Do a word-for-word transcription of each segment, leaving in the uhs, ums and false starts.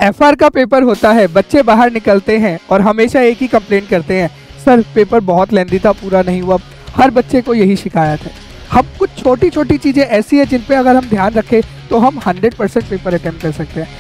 F R का paper होता है, बच्चे बाहर निकलते हैं और हमेशा एक ही कंप्लेंट करते हैं, सर पेपर बहुत लेंदी था, पूरा नहीं हुआ। हर बच्चे को यही शिकायत है। हम कुछ छोटी छोटी चीज़ें ऐसी है जिन पे अगर हम ध्यान रखें तो हम हंड्रेड परसेंट पेपर अटेम्प्ट कर सकते हैं।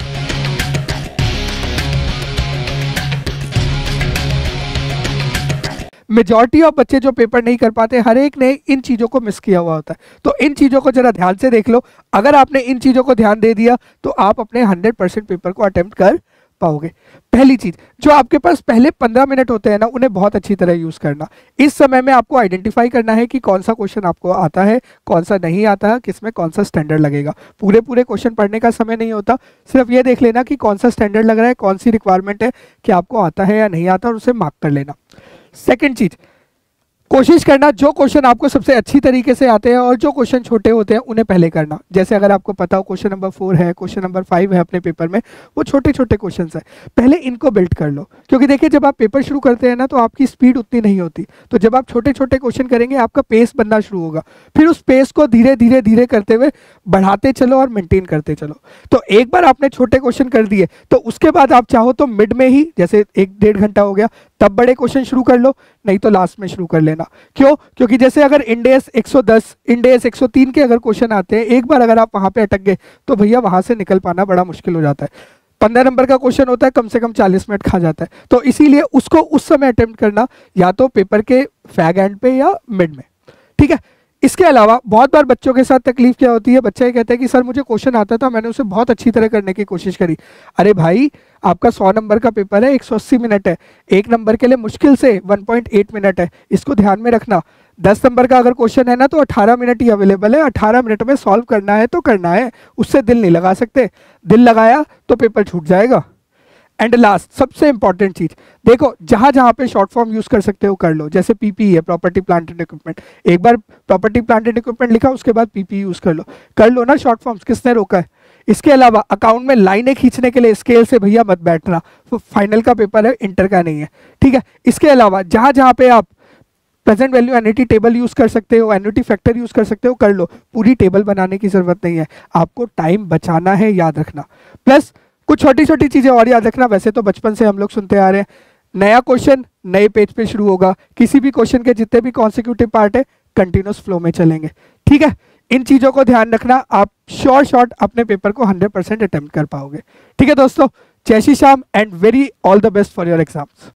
मेजॉरिटी ऑफ बच्चे जो पेपर नहीं कर पाते, हर एक ने इन चीज़ों को मिस किया हुआ होता है। तो इन चीज़ों को जरा ध्यान से देख लो। अगर आपने इन चीज़ों को ध्यान दे दिया तो आप अपने हंड्रेड परसेंट पेपर को अटेम्प्ट कर पाओगे। पहली चीज, जो आपके पास पहले पंद्रह मिनट होते हैं ना, उन्हें बहुत अच्छी तरह यूज करना। इस समय में आपको आइडेंटिफाई करना है कि कौन सा क्वेश्चन आपको आता है, कौन सा नहीं आता है, किसमें कौन सा स्टैंडर्ड लगेगा। पूरे पूरे क्वेश्चन पढ़ने का समय नहीं होता, सिर्फ ये देख लेना कि कौन सा स्टैंडर्ड लग रहा है, कौन सी रिक्वायरमेंट है कि आपको आता है या नहीं आता, और उसे मार्क कर लेना। सेकेंड चीज, कोशिश करना जो क्वेश्चन आपको सबसे अच्छी तरीके से आते हैं और जो क्वेश्चन छोटे होते हैं उन्हें पहले करना। जैसे अगर आपको पता हो क्वेश्चन नंबर फोर है, क्वेश्चन नंबर फाइव है अपने पेपर में, वो छोटे छोटे क्वेश्चन है, पहले इनको बिल्ड कर लो। क्योंकि देखिए जब आप पेपर शुरू करते हैं ना तो आपकी स्पीड उतनी नहीं होती, तो जब आप छोटे छोटे क्वेश्चन करेंगे आपका पेस बनना शुरू होगा। फिर उस पेस को धीरे धीरे धीरे करते हुए बढ़ाते चलो और मेंटेन करते चलो। तो एक बार आपने छोटे क्वेश्चन कर दिए तो उसके बाद आप चाहो तो मिड में ही, जैसे एक डेढ़ घंटा हो गया, तब बड़े क्वेश्चन शुरू कर लो, नहीं तो लास्ट में शुरू कर लेना। क्यों? क्योंकि जैसे अगर इंडेस एक सौ दस, इंडेस एक सौ तीन के अगर क्वेश्चन आते हैं, एक बार अगर आप वहां पे अटक गए तो भैया वहां से निकल पाना बड़ा मुश्किल हो जाता है। पंद्रह नंबर का क्वेश्चन होता है, कम से कम चालीस मिनट खा जाता है। तो इसीलिए उसको उस समय अटेम्प्ट करना, या तो पेपर के फैग एंड पे या मिड में, ठीक है। इसके अलावा बहुत बार बच्चों के साथ तकलीफ क्या होती है, बच्चे कहते हैं कि सर मुझे क्वेश्चन आता था, मैंने उसे बहुत अच्छी तरह करने की कोशिश करी। अरे भाई, आपका सौ नंबर का पेपर है, एक सौ अस्सी मिनट है, एक नंबर के लिए मुश्किल से वन पॉइंट एट मिनट है, इसको ध्यान में रखना। दस नंबर का अगर क्वेश्चन है ना तो अठारह मिनट ही अवेलेबल है, अठारह मिनट में सॉल्व करना है तो करना है, उससे दिल नहीं लगा सकते। दिल लगाया तो पेपर छूट जाएगा। एंड लास्ट, सबसे इंपॉर्टेंट चीज, देखो जहां जहां पे शॉर्ट फॉर्म यूज कर सकते हो कर लो। जैसे पीपी है, प्रॉपर्टी प्लांट एंड इक्विपमेंट, एक बार प्रॉपर्टी प्लांट एंड इक्विपमेंट लिखा, उसके बाद पीपी यूज कर लो कर लो ना शॉर्ट फॉर्म्स, किसने रोका है। इसके अलावा अकाउंट में लाइनें खींचने के लिए स्केल से भैया मत बैठना, तो फाइनल का पेपर है, इंटर का नहीं है, ठीक है। इसके अलावा जहां जहां पे आप present value annuity table use कर सकते हो, एन्युटी फैक्टर यूज कर सकते हो, कर लो। पूरी टेबल बनाने की जरूरत नहीं है, आपको टाइम बचाना है, याद रखना। प्लस कुछ छोटी छोटी चीजें और याद रखना। वैसे तो बचपन से हम लोग सुनते आ रहे हैं, नया क्वेश्चन नए पेज पे शुरू होगा, किसी भी क्वेश्चन के जितने भी कॉन्सिक्यूटिव पार्ट है कंटिन्यूस फ्लो में चलेंगे, ठीक है। इन चीजों को ध्यान रखना, आप शॉर्ट शॉर्ट अपने पेपर को हंड्रेड परसेंट अटेम्प्ट कर पाओगे, ठीक है दोस्तों। जय Shri Shyam and very all the best for your exams.